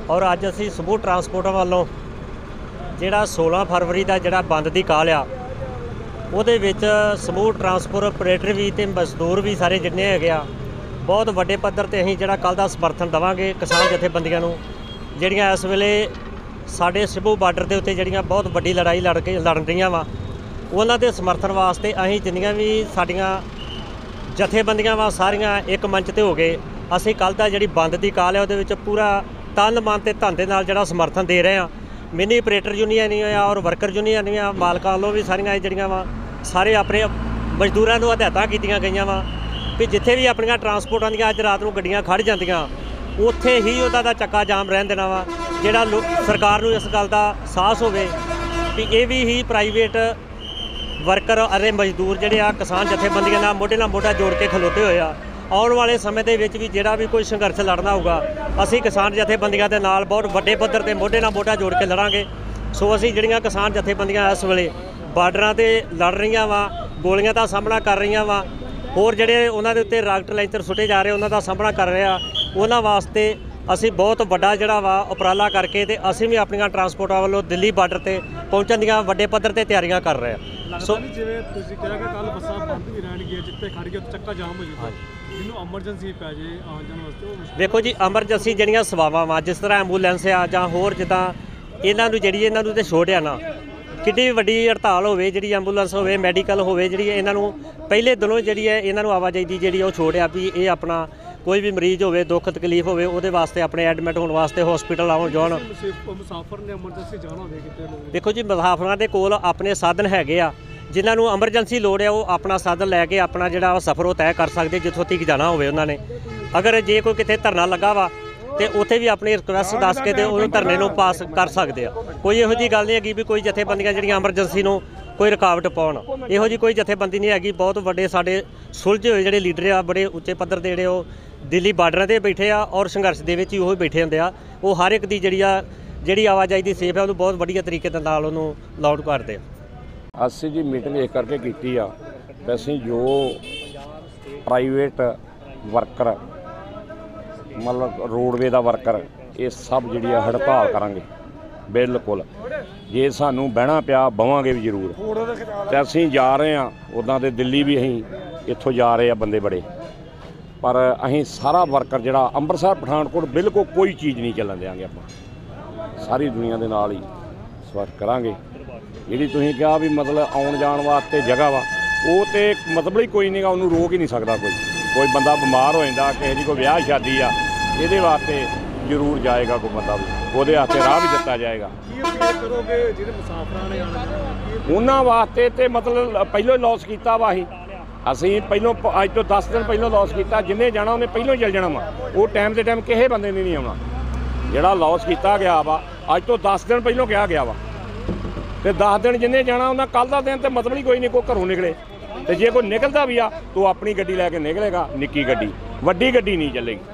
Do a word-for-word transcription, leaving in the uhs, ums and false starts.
और अज असी समूह ट्रांसपोर्ट वालों जिहड़ा सोलह फरवरी का जिहड़ा बंद की काल आ उहदे विच समूह ट्रांसपोर्ट ऑपरेटर भी ते मजदूर भी सारे जिन्ने हैगे आ बहुत वड्डे पद्धर ते असीं जिहड़ा कल दा समर्थन देवांगे किसान जथेबंदियां नूं जिहड़ियां इस वेले साडे सिबू बार्डर के उत्ते जिहड़ियां बहुत वड्डी लड़ाई लड़ के लड़ रहीआं वा उन्हां दे समर्थन वास्ते असीं जिन्नियां भी साडीआं जथेबंदियां वा सारियां एक मंच ते हो गए। असीं कल दा जिहड़ी बंद की काल है उहदे विच पूरा तन मन ते धन दे नाल जिहड़ा समर्थन दे रहे हैं। मिनी ऑपरेटर यूनियन और वर्कर यूनियन मालकां वालों भी सारियां जिहड़ियां वा सारे अपने मजदूरां नूं हदायतां कीतियां गईयां वा कि जिथे भी अपनियां ट्रांसपोर्टां दीयां अज रात नूं गड्डियां खड़ जांदियां उत्थे ही उहदा दा चक्का जाम रहन देना वा। जिहड़ा सरकार नूं इस गल दा साहस होवे कि ये भी ही प्राइवेट वर्कर अरे मजदूर जिहड़े आ किसान जथेबंदियां नाल मोढे नाल मोढा जोड़ के खलोते होए आ आउण वाले समय दे विच भी जिहड़ा भी कोई संघर्ष लड़ना होगा असीं किसान जथेबंदियां दे नाल बहुत वड्डे पੱਧਰ ते मोढे नाल मोढा जोड़ के लड़ांगे। सो असीं जिहड़ियां किसान जथेबंदियां इस वेले बार्डरां ते लड़ रहीआं वा गोलियां दा सामना कर रहीआं वा होर जिहड़े उन्हां दे उत्ते राकेट लैंचर सुटे जा रहे उन्हां दा सामना कर रहे आ उन्हां वास्ते असीं बहुत वड्डा जिहड़ा वा उपराला करके ते असीं भी अपनियां ट्रांसपोर्टां वालों दिल्ली बार्डर ते पहुंचण दीआं वड्डे पੱਧਰ ते तैयारियां कर रहे आ। सो जिवें तुसीं कहा कि कल बसां बंद भी रहणगीਆਂ जिੱਥੇ खड़ गए चक्का जाम हो जाए जिन्हों एमरजेंसी पै जाए आउण जाण वास्ते देखो जी एमरजेंसी जिहड़ियां सेवावां वा जिस तरह एंबूलेंस आ जां होर जिद्दां इन्हां नूं जिहड़ी इन्हां नूं ते छूट आ ना किड्डी वड्डी हड़ताल होवे जिहड़ी एंबूलेंस होवे मैडिकल होवे जिहड़ी इन्हां नूं पहले दिनों जिहड़ी है इन्हां नूं आवाजाही दी जिहड़ी ओह छूट आ भी ये अपना कोई भी मरीज़ होवे दुख तकलीफ होवे उहदे वास्ते अपने एडमिट होने वास्ते हॉस्पिटल आउण जाण। मुसाफर ने एमरजेंसी जाना होवे किते देखो जी मुसाफरां दे कोल अपने साधन हैगे आ जिन्हां नूं एमरजेंसी लोड़ है वो अपना साधन लैके अपना जिहड़ा सफ़र वो तय कर सकते जिੱਥੋਂ तक जाना होवे उन्हां ने। अगर जे कोई किते धरना लगा वा तो उत्थे भी अपनी रिक्वेस्ट दस के ते उस धरने नूं पास कर सकते हैं। कोई इहो जी गल नहीं हैगी भी कोई जथेबंदियां जिहड़ियां एमरजेंसी नूं कोई रुकावट पाउण इहो जी कोई जथेबंदी नहीं हैगी। बहुत वड्डे साडे सुलझे होए जिहड़े लीडर आ बड़े उच्चे पੱਧਰ दे जिहड़े ओह दिल्ली बार्डरां ते बैठे आ और संघर्ष दे विच ही ओह बैठे हुंदे आ वो हर एक दी जिहड़ी आ जिहड़ी आवाजाही दी सेफ है उहनूं बहुत वधिया तरीके दे नाल उहनूं लाउड करदे आ। ਅਸੀਂ ਜੀ ਮੀਟਿੰਗ ਇਸ ਕਰਕੇ ਕੀਤੀ ਆ ਕਿ ਅਸੀਂ ਜੋ ਪ੍ਰਾਈਵੇਟ ਵਰਕਰ ਮਤਲਬ ਰੋਡਵੇ ਦਾ ਵਰਕਰ ਇਹ ਸਭ ਜਿਹੜੀ ਆ ਹੜਤਾਲ ਕਰਾਂਗੇ ਬਿਲਕੁਲ। ਜੇ ਸਾਨੂੰ ਬਹਿਣਾ ਪਿਆ ਬਵਾਂਗੇ ਵੀ ਜ਼ਰੂਰ ਤੇ ਅਸੀਂ ਜਾ ਰਹੇ ਹਾਂ ਉੱਦਾਂ ਤੇ ਦਿੱਲੀ ਵੀ ਅਸੀਂ ਇੱਥੋਂ ਜਾ ਰਹੇ ਆ ਬੰਦੇ ਬੜੇ ਪਰ ਅਸੀਂ ਸਾਰਾ ਵਰਕਰ ਜਿਹੜਾ ਅੰਮ੍ਰਿਤਸਰ ਪਠਾਨਕੋਟ ਬਿਲਕੁਲ ਕੋਈ ਚੀਜ਼ ਨਹੀਂ ਚੱਲਣ ਦਿਆਂਗੇ। ਆਪਾਂ ਸਾਰੀ ਦੁਨੀਆ ਦੇ ਨਾਲ ਹੀ ਸਵਾਗਤ ਕਰਾਂਗੇ। ਜਿਹੜੀ ਤੁਸੀਂ ਕਿਹਾ ਵੀ ਮਤਲਬ ਆਉਣ ਜਾਣ ਵਾਸਤੇ ਜਗ੍ਹਾ ਵਾ ਉਹ ਤੇ ਮਤਲਬ ਹੀ ਕੋਈ ਨਹੀਂਗਾ ਉਹਨੂੰ ਰੋਕ ਹੀ ਨਹੀਂ ਸਕਦਾ ਕੋਈ। ਕੋਈ ਬੰਦਾ ਬਿਮਾਰ ਹੋ ਜਾਂਦਾ ਕਿਸੇ ਦੀ ਕੋਈ ਵਿਆਹ ਸ਼ਾਦੀ ਆ ਇਹਦੇ ਵਾਸਤੇ ਜ਼ਰੂਰ ਜਾਏਗਾ ਕੋਈ ਬੰਦਾ ਵੀ ਉਹਦੇ ਵਾਸਤੇ ਰਾਹ ਵੀ ਦਿੱਤਾ ਜਾਏਗਾ। ਕੀ ਅਪੀਲ ਕਰੋਗੇ ਜਿਹੜੇ ਮੁਸਾਫਰਾਂ ਨੇ ਆਉਣਾ ਉਹਨਾਂ ਵਾਸਤੇ ਤੇ ਮਤਲਬ ਪਹਿਲਾਂ ਲੋਸ ਕੀਤਾ ਵਾ ਅਸੀਂ ਅਸੀਂ ਪਹਿਲਾਂ ਅੱਜ ਤੋਂ ਦਸ ਦਿਨ ਪਹਿਲਾਂ ਲੋਸ ਕੀਤਾ ਜਿੰਨੇ ਜਾਣਾ ਉਹਨੇ ਪਹਿਲਾਂ ਹੀ ਚੱਲ ਜਾਣਾ ਵਾ ਉਹ ਟਾਈਮ ਦੇ ਟਾਈਮ ਕਿਸੇ ਬੰਦੇ ਨੇ ਨਹੀਂ ਆਉਣਾ। ਜਿਹੜਾ ਲੋਸ ਕੀਤਾ ਗਿਆ ਵਾ ਅੱਜ ਤੋਂ ਦਸ ਦਿਨ ਪਹਿਲਾਂ ਕਿਹਾ ਗਿਆ ਵਾ ਤੇ ਦਸ ਦਿਨ ਜਿੰਨੇ ਜਾਣਾ ਉਹਨਾਂ ਕੱਲ੍ਹ ਦਾ ਦਿਨ ਤੇ ਮਤਲਬ ਹੀ ਕੋਈ ਨਹੀਂ ਕੋਈ ਘਰੋਂ ਨਿਕਲੇ ਤੇ ਜੇ ਕੋਈ ਨਿਕਲਦਾ ਵੀ ਆ ਤਾਂ ਆਪਣੀ ਗੱਡੀ ਲੈ ਕੇ ਨਿਕਲੇਗਾ ਨਿੱਕੀ ਗੱਡੀ ਵੱਡੀ ਗੱਡੀ ਨਹੀਂ ਚੱਲੇਗੀ।